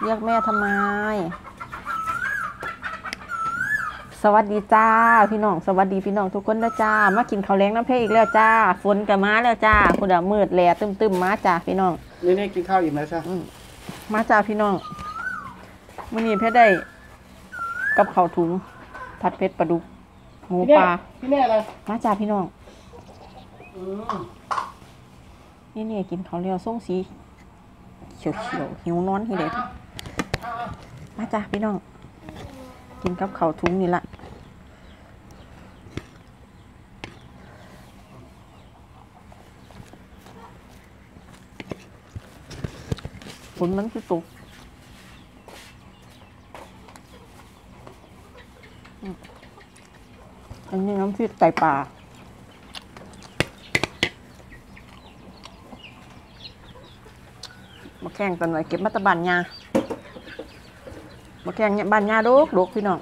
เรียกแม่ทำไมสวัสดีจ้าพี่น้องสวัสดีพี่น้องทุกคนนะจ้ามากินข้าวแล้งน้ำเพอีกแล้วจ้าฝนกับมาแล้วจ้าคุณดามืดแหล่ตึมมาจ้าพี่น้องนี่กินข้าวอิ่มแล้วใช่มาจ้าพี่น้องมื้อนี้เพชรได้กับข้าวถุงผัดเผ็ดปลาดุกหมูปลาพี่แม่อะไรมาจ้าพี่น้องนี่กินข้าวเลี้ยวส้มสีเขียวหิวนอนทีเด็ดมาจ้าพี่น้องกินกับข้าวถุงนี่ละฝนมันคือตกอันนี้น้ำพริกไก่ป่ามาแข่งกันหน่อยเก็บมัตตบานยามาแข่งเนี่ยบานยาดกพี่น้อง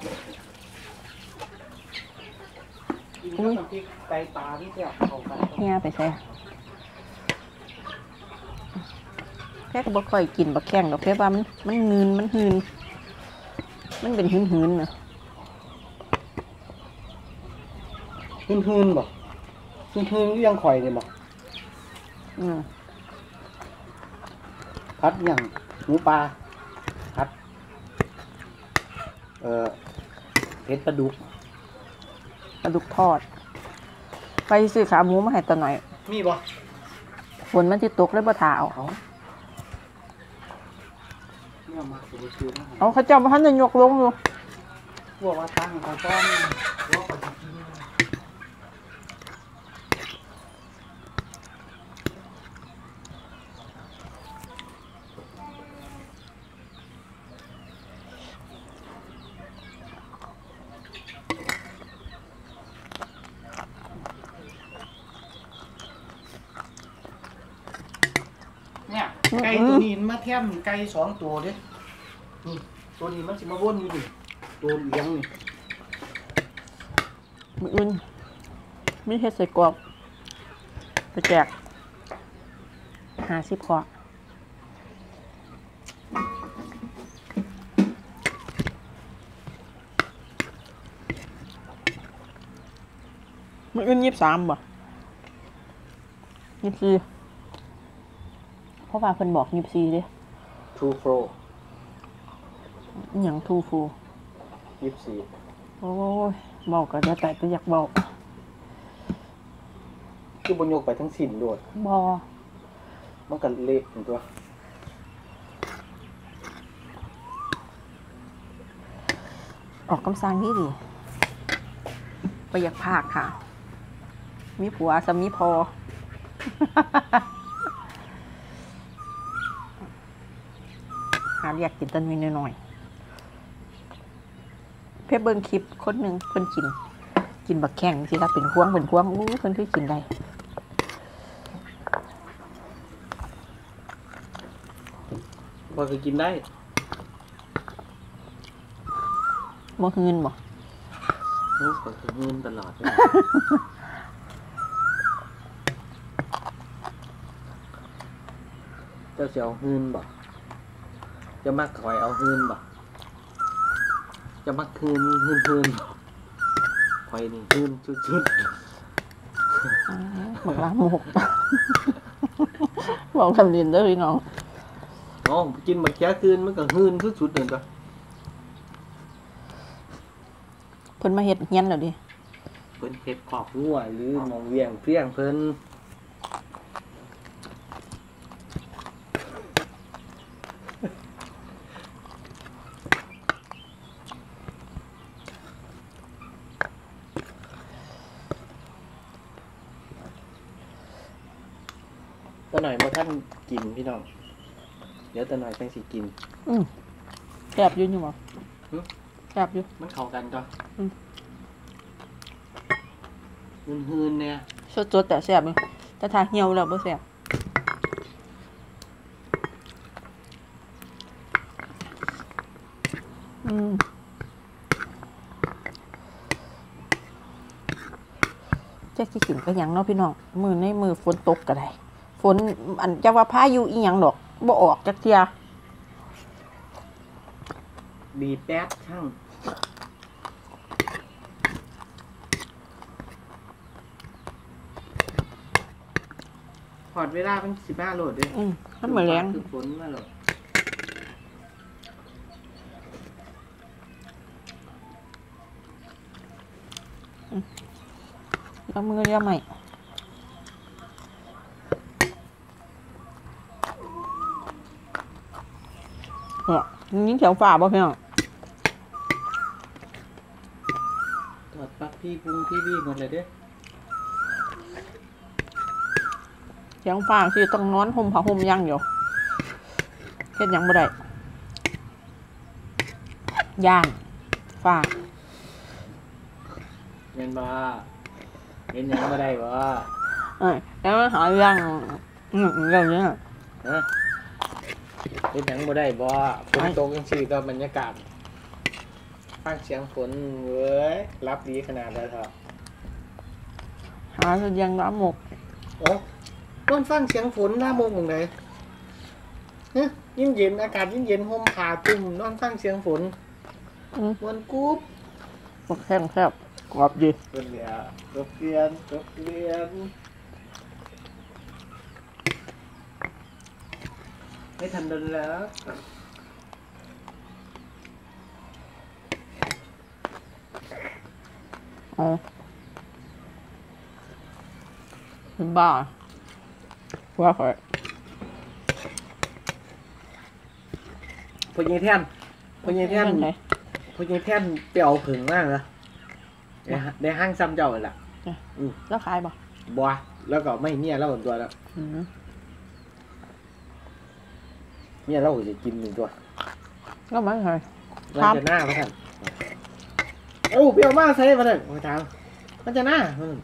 ไก่ปลาที่เจ้าเนี่ยไปใส่แค่ก็บ่ค่อยกินบ่แข่งดอกแค่ว่ามันเงินมันหืนมันเป็นหืนน่ะหืนบ่หืนยังข่อยเลยบ่พัดอย่างหมูปลาพัดเผ็ดปลาดุกทอดไปซื้อขาหมูมาให้ตาหน่อยมีบ่ฝนมันสิตกเลยบ่ท่าเอาเขาเจ้าพันจะยกลงอยู่พวกว่าตั้งเขาต้อนเนี่ยไก่ตัวนี้มาแทมไก่2 ตัวดินี่ตัวนี้มันสิมาวนอยู่ดิตัวเลี้ยงนี่มื้ออื่นมีเฮ็ดใส่กรอกไปแจก50 ขวดมื้ออื่น23บ่24เพราะว่าเพิ่นบอก24เด้ทูโฟร์หยังทูฟู 24 โอ้ยเบาก็จะแต่อยากเบาคือบนยกไปทั้งสิ้นโดดบ่มันก็เละถึงตัวออกคำสั่งนี่ดิไปอยากพากค่ะมีผัวสามีพอหาเรียกกินต้นนิดหน่อยเพื่อเบิ่งคลิปคนหนึ่งเพิ่นกินบักแข้งสิถ้าเป็นพวงอู้เพิ่นคือกินได้บ่คือกินได้บ่หืนบ่ก็คือหืนตลอดเจ้าสิเอาหืนบ่จะมักคอยเอาหืนบ่จะมักหืนคอยนี่หืนชุดบอกลาหมกบอกทำดินเด้อพี่น้องกินบักแค่คืนมันก็หืนชุดๆนั่นตัวเพิ่นมาเฮ็ดเฮียนแล้วดิเพิ่นเฮ็ดขอบงัวหรือมองเวียงเพี้ยงเพิ่นตอนหน่อยมาท่านกินพี่น้องเดี๋ยวตอนหน่อยจังสิกินแซ่บอยู่บ่แซ่บอยู่มันเข้ากันจ้ะหืนเนี่ยสดแต่แซ่บอยู่แต่ถ้าเหี่ยวแล้วบ่แซ่บจะกินก็ยังเนาะพี่น้องมือฝนตกก็ได้ฝนอันจะว่าพายุอีหยังดอกบ่ออกจักเที่ยบีบแป๊บช่างพอดเวลาเป็น15 โหลดด้วยถ้าเหมือนแรงคือฝนมาหรอแล้วมือเรียกใหม่เนี่ยยิงเขียวฝ่าบ่เพี่น้องถอดปลั๊กพี่พุงพี่บี้หมดเลยเด้อเขียวฝ่าสิต้องนอนห่มผ้าห่มยังอยู่เฮ็ดหยังบ่ได้ย่านฝ่าเงินบ่เป็นยังบ่ได้บ่แล้วหายังเรื่องนี้ฮะเป็นยังบ่ได้บ่ฝนตกจังซี่ก็บรรยากาศฟังเสียงฝนเว้ยรับดีขนาดนั้นเถอะหาเรื่องน้ำหมกโอ้นอนฟังเสียงฝนหน้าโมงตรงไหนเนี่ยเย็นอากาศเย็นห่มผ้าคลุมนอนฟังเสียงฝนมันกุ๊บหมกแห้งแซ่บกรอบดีเป็นเดียวรบเรียนไม่ทันเดินแล้วอ๋อเป็นบ้าว่าเขาพอยิงแท่นพอยิงแท่นไหนพอยิงแท่นเปรี้ยวผึ่งมากนะในห้างซ้ำเจ้าเลยล่ะแล้วขายบ่บัวแล้วก็ไม่เมียแล้วตัวแล้วเมียเราจะกินหนึ่งตัวแล้วมันเคยมันจะหน้ามาท่านโอ้เปรี้ยวมากใช่มาท่านโอ้ทางมันจะหน้า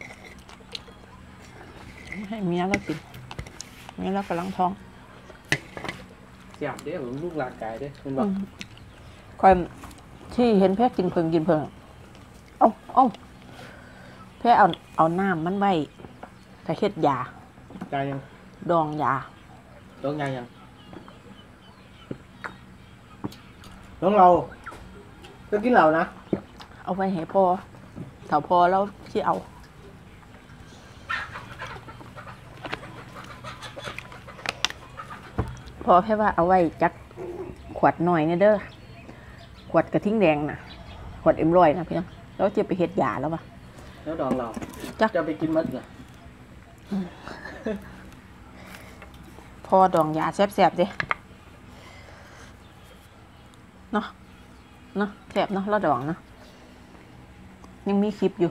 ให้เมียแล้วกินเมียแล้วกำลังท้องเสียบเด้ผมลูกหลากกายเด้คุณบอกคอยที่เห็นแพะกินเพิงเอาแพะเอาน้ำมันไว้แต่เฮ็ดยาใจยังดองยาต้องยังน้องเราจะกินเหล่านะเอาไว้ให้พ่อถ้าพอแล้วที่เอาพอแค่ว่าเอาไว้จักขวดหน่อยเนี่ยเด้อขวดกระทิ่งแดงน่ะขวดM100นะพี่น้องแล้วจะไปเฮ็ดยาแล้วปะแล้วดองเราจ๊ะจะไปกินมัดเหรอพอดองยาแซ่บๆดิเนาะแซ่บเนาะแล้วดองเนาะยังมีคลิปอยู่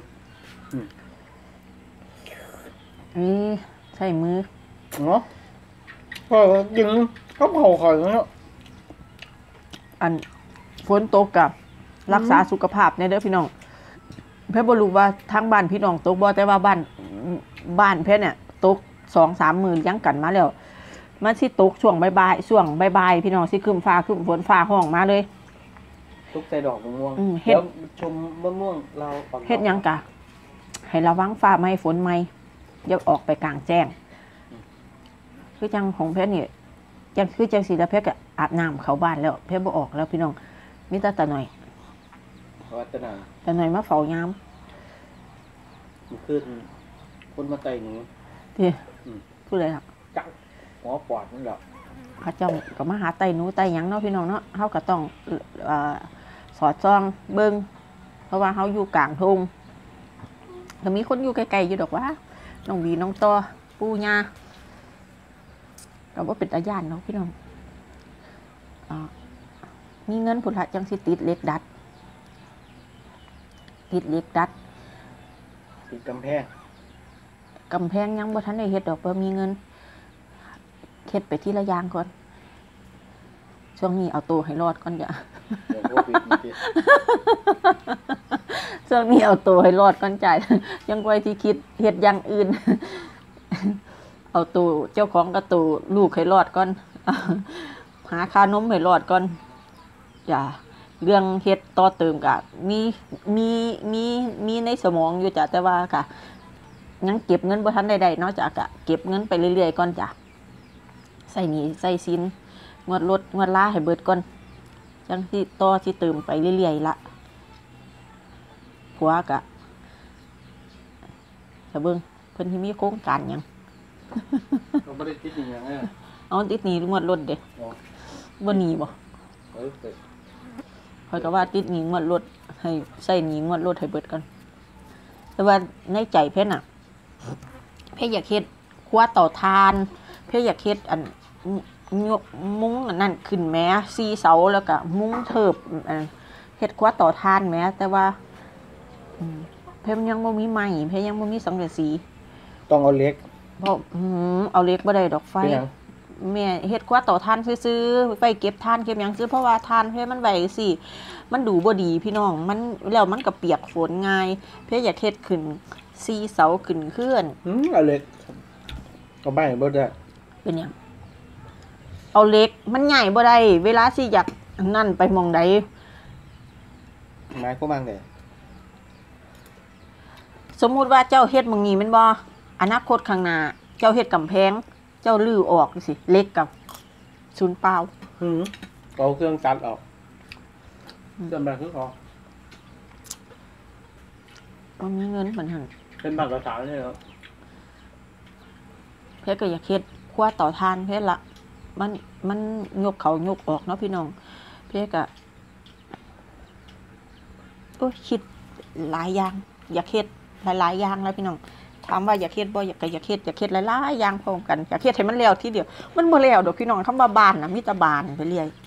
นี่ใส่มือเนาะพอกินข้าวเผาข่อยเนาะอันฝนตกกับรักษาสุขภาพเนี่ยเด้อพี่น้องเพื่อนบ่รู้ว่าทางบ้านพี่น้องตกบ่แต่ว่าบ้านเพื่อนเนี่ยตก 2-3 มื้อยังกันมาแล้วมันสิตกช่วงบ่ายๆพี่น้องสิครึ้มฟ้าครึ้มฝนฟ้าห้องมาเลยทุกใส่ดอกมะม่วงเฮ็ดเดี๋ยวชมมะม่วงเราออกเฮ็ดหยังกะให้ระวังฟ้าไม่ให้ฝนไหมอย่าออกไปกลางแจ้งคือจังของเพชรนี่จังสีแล้วเพชรก็อาบน้ำเข้าบ้านแล้วเพชรบ่ออกแล้วพี่น้องมีแต่ตาหน่อยวัฒนาตาหน่อยมาเฝ้ายามมันขึ้นคนมาไต่หนูที่ผู้ใดล่ะจังหัวปอดมันเหรอเขาเจ้าก็มาหาไตหนูไตหยังเนาะพี่น้องเนาะเฮาก็ต้องสอดส่องเบิ่งเพราะว่าเฮาอยู่กลางทุ่งก็มีคนอยู่ไกลๆอยู่ดอกว่าน้องวีน้องต่อปู่ย่าก็บ่เป็นตาย่านเนาะพี่น้องมีเงินพุ่นละจังสิติดเหล็กดัดติดกำแพงยังบ่ทันได้เฮ็ดดอกบ่มีเงินเฮ็ดไปทีละอย่างก่อนช่วงนี้เอาตัวให้รอดก่อนจ้ะเดี๋ยวโควิดมันจะช่วงนี้เอาตัวให้รอดก่อนจ่ายยังไว้ที่คิดเฮ็ดอย่างอื่น เอาตัวเจ้าของกับตัวลูกให้รอดก่อน หาค่านมให้รอดก่อนจ้ะเรื่องเฮ็ดต่อเติมก็มีในสมองอยู่จ้ะแต่ว่าค่ะยังเก็บเงินบ่ทันได้เนาะจ้ะก็เก็บเงินไปเรื่อยๆก่อนจ้ะใส่หนี้ใส่สินงวดรถงวดลาให้เบิดก่อนจังที่ต่อที่เติมไปเรื่อยๆละผัวกะจะเบิ่งเพิ่นที่มีโครงการหยังเราไม่ได้คิดอย่างนั้นเอาติดหนี้งวดรถเด้อ๋อบ่หนีบ่เออเสร็จข้อยก็ว่าติดหนี้งวดรถให้ใส่หนี้งวดรถให้เบิดกันแต่ว่าในใจเพิ่นน่ะเพิ่นอยากเฮ็ดครัวเตาถ่านเพิ่นอยากเฮ็ดอันยกมุ้งอันนั้นขึ้นแม้4เสาแล้วก็มุ้งเทิบอันเฮ็ดครัวเตาถ่านแม้แต่ว่าเพิ่นยังบ่มีไม้เพิ่นยังบ่มีสังกะสีต้องเอาเล็กเพราะเอาเหล็กบ่ได้ดอกไฟเป็นหยังแม่เฮ็ดครัวเตาถ่านซื่อๆไปเก็บถ่านเก็บหยังซื้อเพราะว่าถ่านเพิ่นมันไว้สิมันดูบ่ดีพี่น้องมันแล้วมันก็เปียกฝนง่ายเพิ่นอยากเฮ็ดขึ้น4เสาขึ้นเคลื่อนเอาเล็กเอาใบเบิดได้เป็นหยังเอาเหล็กมันใหญ่บ่ได้เวลาสิอยากนั่นไปหม้องใดไม้ก็มั่งเลยสมมุติว่าเจ้าเฮ็ดหม้องนี้แม่นบ่อนาคตข้างหน้าเจ้าเฮ็ดกำแพงเจ้าลื้อออกสิเหล็กกับศูนย์เปล่าเอาเครื่องตัดออกเครื่องแบบคือออกบ่มีเงินปานนั้นเป็นบัตรประชาชนเลยเหรอเพชรก็อยากเฮ็ดครัวเต่อทานเพชรละมันยกเขายกออกเนาะพี่น้องเพชรก็โอ้ยคิดหลายอย่างอยากเฮ็ดหลายๆอย่างแล้วพี่น้องถามว่าอยากเฮ็ดบ่อยากเฮ็ดหลายๆอย่างพร้อมกันอยากเฮ็ดให้มันแล้วทีเดียวมันบ่แล้วดอกพี่น้องคำว่าบ้านน่ะมีแต่บ้านไปเรื่อย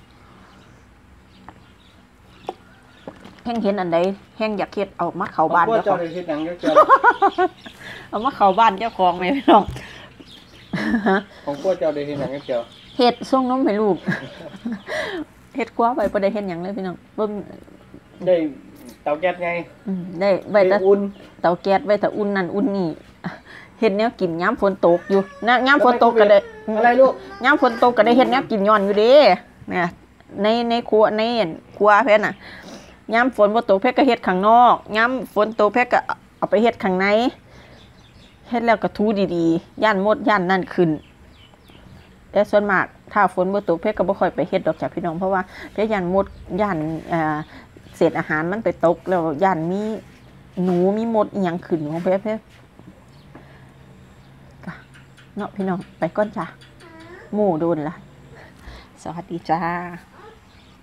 แฮงเห็นอันใดแฮงอยากเฮ็ดเอามาเข้าบ้านเจ้าเจ้าของได้เฮ็ดหนังเจ้าเอามาเข้าบ้านเจ้าของแม่พี่น้องของพวกเจ้าได้เฮ็ดหนังเจ้าเฮ็ดส่งนมให้ลูก เฮ็ดกว่าไปบ่ได้เฮ็ดหยังเลยพี่น้องบ่ได้เตาแก๊สไงได้ไว้แต่อุ่นเตาแก๊สไว้แต่อุ่นนั่นอุ่นนี่เฮ็ดแนวกินยามฝนตกอยู่นะยามฝนตกก็ได้อะไรลูกยามฝนตกก็ได้เฮ็ดแนวกินย้อนอยู่เด้เนี่ยในครัวในครัวเพิ่นน่ะยามฝนบ่ตกเพิ่นก็เฮ็ดข้างนอกยามฝนตกเพิ่นก็เอาไปเฮ็ดข้างในเฮ็ดแล้วก็ถูดีๆย่านมดย่านนั่นขึ้นแต่ส่วนมากถ้าฝนบ่ตกเพิ่นก็บ่ค่อยไปเฮ็ดดอกจ้ะพี่น้องเพราะว่าเพิ่นย่านมดย่านเศษอาหารมันไปตกแล้วย่านมีหนูมีมดอีหยังขึ้นของเพิ่นเนาะพี่น้องไปก่อนจ้ะหมู่โดนละสวัสดีจ้า